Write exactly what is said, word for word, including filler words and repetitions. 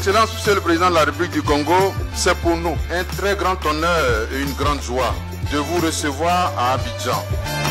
Excellence, Monsieur le Président de la République du Congo, c'est pour nous un très grand honneur et une grande joie de vous recevoir à Abidjan.